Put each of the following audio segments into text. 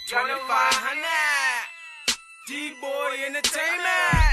2500 D-Boy Entertainment.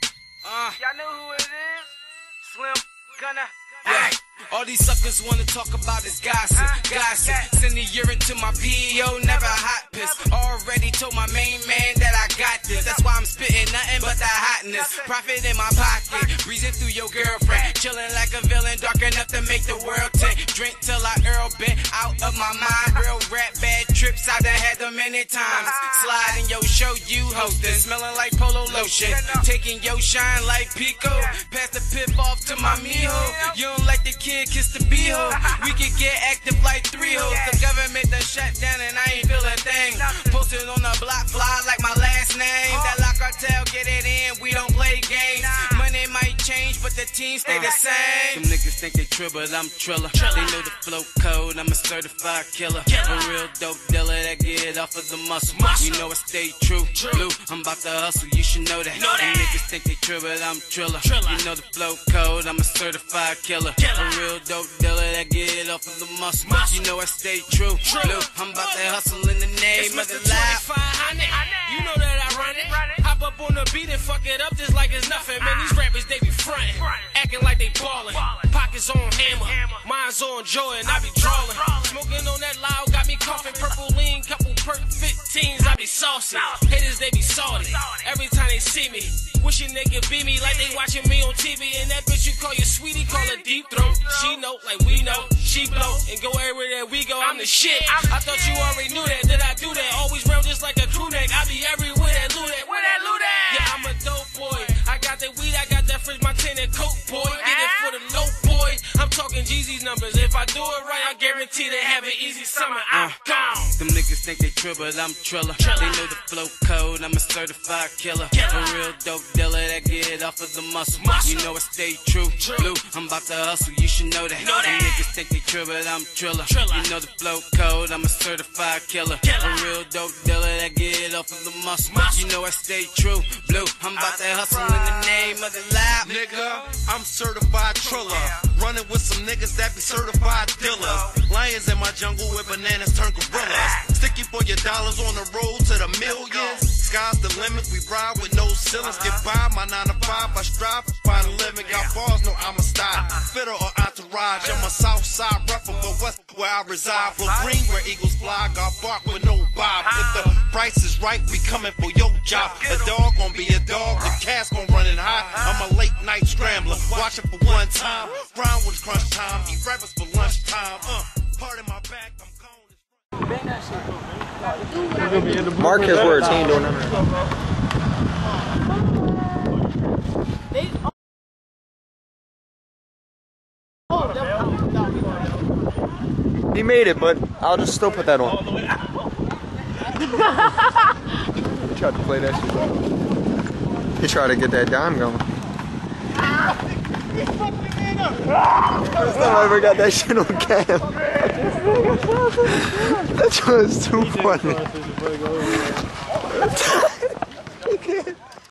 Y'all know who it is? Slim Gunna. Yeah. All these suckers wanna talk about is gossip, gossip. Send the urine to my PO, never hot piss. Already told my main man that I got this. That's why I'm spitting nothing but the hotness. Profit in my pocket, breezing through your girlfriend. Chilling like a villain, dark enough to make the world tank. Drink till I Earl bent out of my mind. Real rap, bad trips, I done had them many times. Slide in your show, you hosting. Smelling like polo lotion. Taking your shine like Pico. Pass the pip off to my mijo. You don't like the kid, kiss the b-hole. We could get active like 3 hoes. The government done shut down and I ain't feel a thing. Posted on the block, fly like my last name. That La Cartel, get it in, we don't play games. Money might change, but the team stay the same. Some niggas think they trill, but I'm Triller. They know the flow code, I'm a certified killer. A real dope dealer that get off of the muscle. You know I stay true, blue, I'm about to hustle, you should know that. Them niggas think they trill, but I'm Triller. You know the flow code, I'm a certified killer. A real dope dealer that get off of the muscle. You know I stay true, blue, I'm about to hustle in the name of the life. 2500, you know that I run it. Hop up on the beat and fuck it up just like it's nothing. Man, these rappers, they be frontin', acting like they ballin'. Pockets on hammer, mine's on joy, and I be drawlin'. Smoking on that loud, got me coughing. Purple lean, couple perk 15s, I be saucy. Haters, they be salty every time they see me. Wishing they could be me like they watching me on TV. And that bitch you call your sweetie, call her deep throat. She know like we know, she blow and go everywhere that we go. I'm the shit. I thought you already knew that. Did I do that? Always round just like a crew neck. I be everywhere that Lou that. Where that Lou that? Yeah, I'm a dope boy. I got that weed, I got that French Montana Coke boy. Get it for the low boy. I'm talking Jeezy's numbers. If I do it right, I guarantee they have an easy summer. I'm gone. Them niggas think they trill, but I'm Triller. They know the flow code, I'm a certified killer. A real dope dealer that get off of the muscle. You know I stay true, blue, I'm about to hustle, you should know that. Them niggas think they trill, but I'm Triller. You know the flow code, I'm a certified killer. A real dope dealer that get off of the muscle. You know I stay true, blue, I'm about to hustle in the name of the lab. Nigga, I'm certified Triller. Running with some niggas that be certified dealers. Lions in my jungle where bananas turn gorillas. Sticky for your dollars on the road to the millions. Sky's the limit, we ride with no ceilings. Get by my 9 to 5, I strive to find a living. Got bars, no I'm a style. Fiddle or entourage, I'm a south side rapper, but west where I reside. For green where eagles fly, got bark with no bob. If the price is right, we coming for your job. A dog gon' be a dog, the cat's gon' run it high. I'm a late night scrambler, watching for one time. Brown was crunch time, eat breakfast for lunchtime. Part in my back, I'm gone. Mark his words, he ain't doing nothing. He made it, but I'll just still put that on. He tried to play that shit. He tried to get that dime going. First time I ever got that shit on cam. That shit was too funny.